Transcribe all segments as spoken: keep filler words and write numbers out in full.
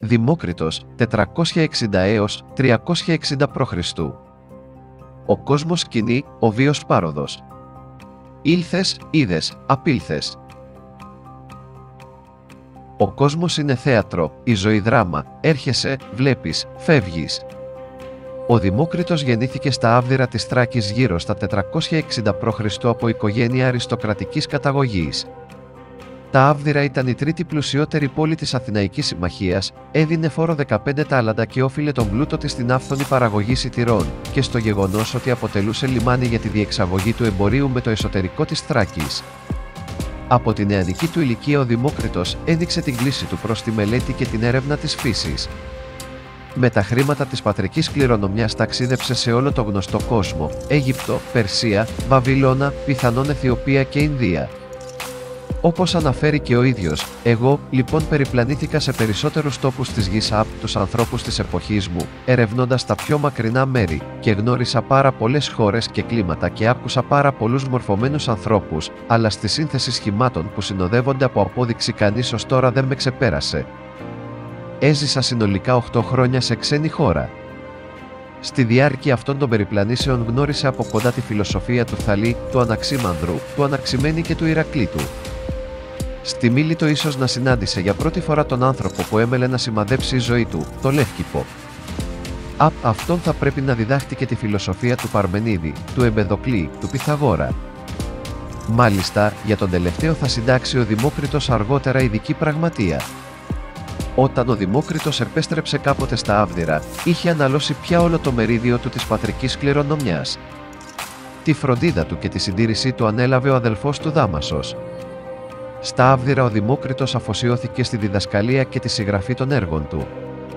Δημόκριτος, τετρακόσια εξήντα έως τριακόσια εξήντα προ Χριστού. Ο κόσμος σκηνή, ο βίος πάροδος. Ήλθες, είδες, απήλθες. Ο κόσμος είναι θέατρο, η ζωή δράμα, έρχεσαι, βλέπεις, φεύγεις. Ο Δημόκριτος γεννήθηκε στα Άβδυρα της Θράκης γύρω στα τετρακόσια εξήντα προ Χριστού από οικογένεια αριστοκρατικής καταγωγής. Τα Άβδυρα ήταν η τρίτη πλουσιότερη πόλη της Αθηναϊκής Συμμαχίας, έδινε φόρο δεκαπέντε τάλαντα και όφιλε τον πλούτο της στην άφθονη παραγωγή σιτηρών και στο γεγονός ότι αποτελούσε λιμάνι για τη διεξαγωγή του εμπορίου με το εσωτερικό της Θράκης. Από την νεανική του ηλικία ο Δημόκριτος έδειξε την κλίση του προς τη μελέτη και την έρευνα της φύσης. Με τα χρήματα της πατρικής κληρονομιάς ταξίδεψε σε όλο το γνωστό κόσμο, Αίγυπτο, Περσία, Βαβυλώνα, πιθανόν Αιθιοπία και Ινδία. Όπως αναφέρει και ο ίδιος, εγώ, λοιπόν περιπλανήθηκα σε περισσότερους τόπους της γης από τους ανθρώπους της εποχής μου, ερευνώντας τα πιο μακρινά μέρη, και γνώρισα πάρα πολλές χώρες και κλίματα και άκουσα πάρα πολλούς μορφωμένους ανθρώπους, αλλά στη σύνθεση σχημάτων που συνοδεύονται από απόδειξη κανείς ως τώρα δεν με ξεπέρασε. Έζησα συνολικά οκτώ χρόνια σε ξένη χώρα. Στη διάρκεια αυτών των περιπλανήσεων γνώρισε από κοντά τη φιλοσοφία του Θαλή, του Αναξίμανδρου, του Αναξιμένη και του Ηρακλήτου. Στη Μίλητο ίσως να συνάντησε για πρώτη φορά τον άνθρωπο που έμελε να σημαδέψει η ζωή του, το Λεύκηπο. Από αυτόν θα πρέπει να διδάχτηκε τη φιλοσοφία του Παρμενίδη, του Εμπεδοκλή, του Πυθαγόρα. Μάλιστα, για τον τελευταίο θα συντάξει ο Δημόκριτος αργότερα ειδική πραγματεία. Όταν ο Δημόκριτος επέστρεψε κάποτε στα Άβδυρα, είχε αναλώσει πια όλο το μερίδιο του της πατρικής κληρονομιάς. Τη φροντίδα του και τη συντήρησή του ανέλαβε ο αδελφός του Δάμασος. Στα Άβδυρα ο Δημόκριτος αφοσιώθηκε στη διδασκαλία και τη συγγραφή των έργων του.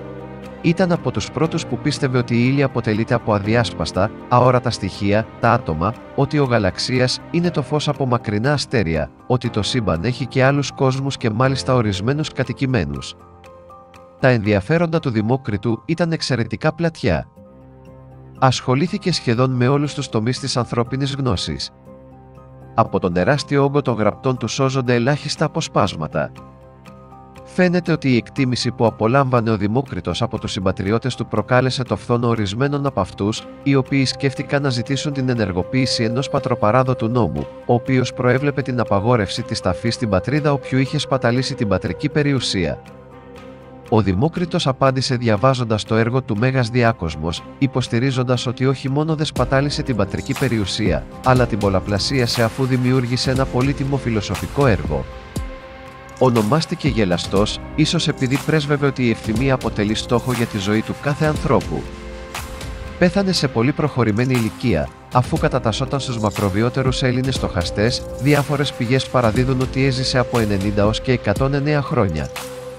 Ήταν από τους πρώτους που πίστευε ότι η ύλη αποτελείται από αδιάσπαστα, αόρατα στοιχεία, τα άτομα, ότι ο γαλαξίας είναι το φως από μακρινά αστέρια, ότι το σύμπαν έχει και άλλους κόσμους και μάλιστα ορισμένους κατοικημένους. Τα ενδιαφέροντα του Δημόκριτου ήταν εξαιρετικά πλατιά. Ασχολήθηκε σχεδόν με όλους τους τομείς της ανθρώπινης γνώσης. Από τον τεράστιο όγκο των γραπτών του σώζονται ελάχιστα αποσπάσματα. Φαίνεται ότι η εκτίμηση που απολάμβανε ο Δημόκριτος από τους συμπατριώτες του προκάλεσε το φθόνο ορισμένων από αυτούς, οι οποίοι σκέφτηκαν να ζητήσουν την ενεργοποίηση ενός πατροπαράδοτου νόμου, ο οποίος προέβλεπε την απαγόρευση της ταφής στην πατρίδα όποιου είχε σπαταλήσει την πατρική περιουσία. Ο Δημόκριτος απάντησε διαβάζοντας το έργο του Μέγας Διάκοσμος, υποστηρίζοντας ότι όχι μόνο δεν σπατάλησε την πατρική περιουσία, αλλά την πολλαπλασίασε αφού δημιούργησε ένα πολύτιμο φιλοσοφικό έργο. Ονομάστηκε γελαστός, ίσως επειδή πρέσβευε ότι η ευθυμία αποτελεί στόχο για τη ζωή του κάθε ανθρώπου. Πέθανε σε πολύ προχωρημένη ηλικία, αφού κατατασσόταν στους μακροβιότερους Έλληνες στοχαστές, διάφορες πηγές παραδίδουν ότι έζησε από ενενήντα έως και εκατόν εννέα χρόνια.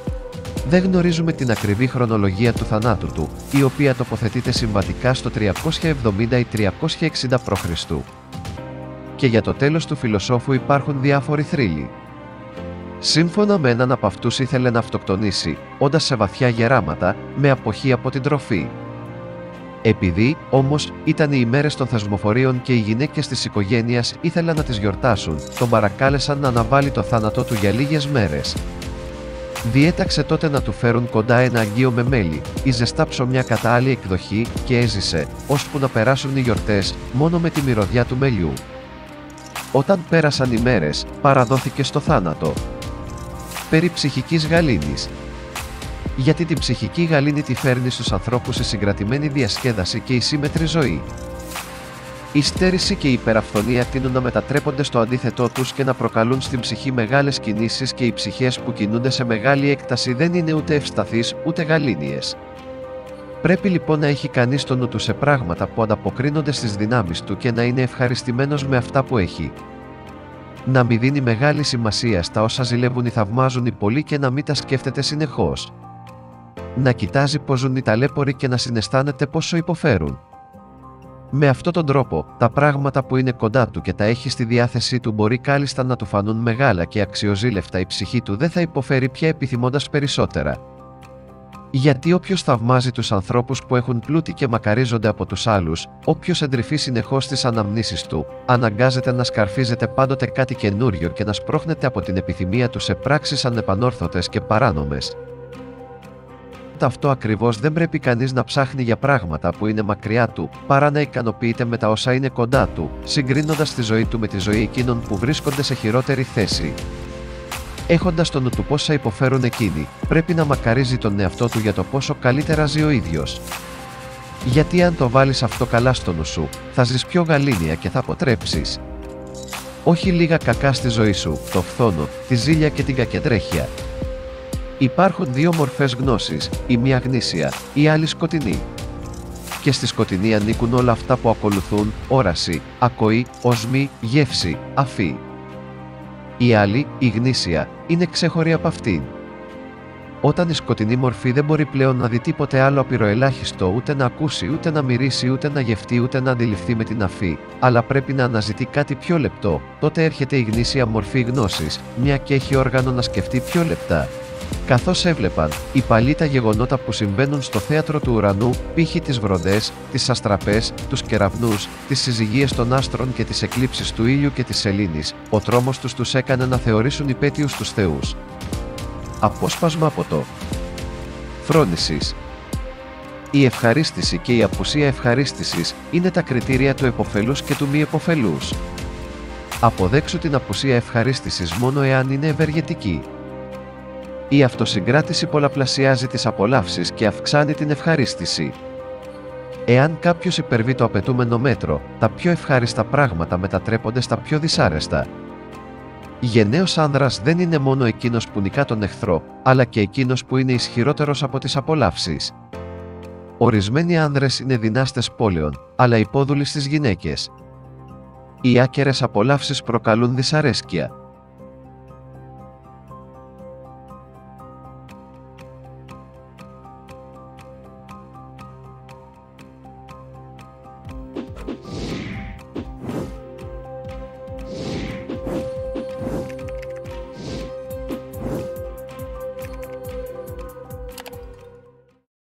Δεν γνωρίζουμε την ακριβή χρονολογία του θανάτου του, η οποία τοποθετείται συμβατικά στο τριακόσια εβδομήντα ή τριακόσια εξήντα προ Χριστού. Και για το τέλος του φιλοσόφου υπάρχουν διάφοροι θρύλοι. Σύμφωνα με έναν από αυτούς ήθελε να αυτοκτονήσει, όντας σε βαθιά γεράματα, με αποχή από την τροφή. Επειδή, όμως, ήταν οι ημέρες των θεσμοφορίων και οι γυναίκες της οικογένειας ήθελαν να τις γιορτάσουν, τον παρακάλεσαν να αναβάλει το θάνατό του για λίγες μέρες. Διέταξε τότε να του φέρουν κοντά ένα αγγείο με μέλι, ή ζεστά ψωμιά κατά άλλη εκδοχή, και έζησε, ώσπου να περάσουν οι γιορτές, μόνο με τη μυρωδιά του μελιού. Όταν πέρασαν οι μέρες, παραδόθηκε στο θάνατο. Περί ψυχικής γαλήνης. Γιατί την ψυχική γαλήνη τη φέρνει στους ανθρώπους σε συγκρατημένη διασκέδαση και η σύμμετρη ζωή. Η στέρηση και η υπεραφθονία τείνουν να μετατρέπονται στο αντίθετό τους και να προκαλούν στην ψυχή μεγάλες κινήσεις, και οι ψυχές που κινούνται σε μεγάλη έκταση δεν είναι ούτε ευσταθείς ούτε γαλήνιες. Πρέπει λοιπόν να έχει κανείς το νου του σε πράγματα που ανταποκρίνονται στις δυνάμεις του και να είναι ευχαριστημένος με αυτά που έχει. Να μην δίνει μεγάλη σημασία στα όσα ζηλεύουν ή θαυμάζουν οι πολλοί και να μην τα σκέφτεται συνεχώς. Να κοιτάζει πώς ζουν οι ταλέποροι και να συναισθάνεται πόσο υποφέρουν. Με αυτόν τον τρόπο, τα πράγματα που είναι κοντά του και τα έχει στη διάθεσή του μπορεί κάλλιστα να του φανούν μεγάλα και αξιοζήλευτα, η ψυχή του δεν θα υποφέρει πια επιθυμώντας περισσότερα. Γιατί όποιος θαυμάζει τους ανθρώπους που έχουν πλούτη και μακαρίζονται από τους άλλους, όποιος εντρυφεί συνεχώς τις αναμνήσεις του, αναγκάζεται να σκαρφίζεται πάντοτε κάτι καινούριο και να σπρώχνεται από την επιθυμία του σε πράξεις ανεπανόρθωτες και παράνομες. Παρόλο αυτό ακριβώς δεν πρέπει κανείς να ψάχνει για πράγματα που είναι μακριά του, παρά να ικανοποιείται με τα όσα είναι κοντά του, συγκρίνοντας τη ζωή του με τη ζωή εκείνων που βρίσκονται σε χειρότερη θέση. Έχοντας στο νου του πόσα υποφέρουν εκείνοι, πρέπει να μακαρίζει τον εαυτό του για το πόσο καλύτερα ζει ο ίδιος. Γιατί αν το βάλεις αυτό καλά στο νου σου, θα ζεις πιο γαλήνια και θα αποτρέψεις όχι λίγα κακά στη ζωή σου, το φθόνο, τη ζήλια και την κακεντρέχεια. Υπάρχουν δύο μορφές γνώσης, η μία γνήσια, η άλλη σκοτεινή. Και στη σκοτεινή ανήκουν όλα αυτά που ακολουθούν, όραση, ακοή, οσμή, γεύση, αφή. Η άλλη, η γνήσια, είναι ξέχωρη από αυτήν. Όταν η σκοτεινή μορφή δεν μπορεί πλέον να δει τίποτε άλλο απειροελάχιστο, ούτε να ακούσει, ούτε να μυρίσει, ούτε να γευτεί, ούτε να αντιληφθεί με την αφή, αλλά πρέπει να αναζητεί κάτι πιο λεπτό, τότε έρχεται η γνήσια μορφή γνώσης, μια και έχει όργανο να σκεφτεί πιο λεπτά. Καθώς έβλεπαν οι παλιοί τα γεγονότα που συμβαίνουν στο θέατρο του ουρανού, π.χ. τις βροντές, τις αστραπές, τους κεραυνούς, τις συζυγίες των άστρων και τις εκλήψεις του ήλιου και της σελήνης, ο τρόμος τους τους έκανε να θεωρήσουν υπέτειους τους θεούς. Απόσπασμα από το Φρόνησης. Η ευχαρίστηση και η απουσία ευχαρίστησης είναι τα κριτήρια του επωφελούς και του μη επωφελούς. Αποδέξου την απουσία ευχαρίστησης μόνο εάν είναι ευεργετική. Η αυτοσυγκράτηση πολλαπλασιάζει τις απολαύσεις και αυξάνει την ευχαρίστηση. Εάν κάποιος υπερβεί το απαιτούμενο μέτρο, τα πιο ευχάριστα πράγματα μετατρέπονται στα πιο δυσάρεστα. Γενναίος άνδρας δεν είναι μόνο εκείνος που νικά τον εχθρό, αλλά και εκείνος που είναι ισχυρότερος από τις απολαύσεις. Ορισμένοι άνδρες είναι δυνάστες πόλεων, αλλά υπόδουλοι στις γυναίκες. Οι άκερες απολαύσεις προκαλούν δυσαρέσκεια.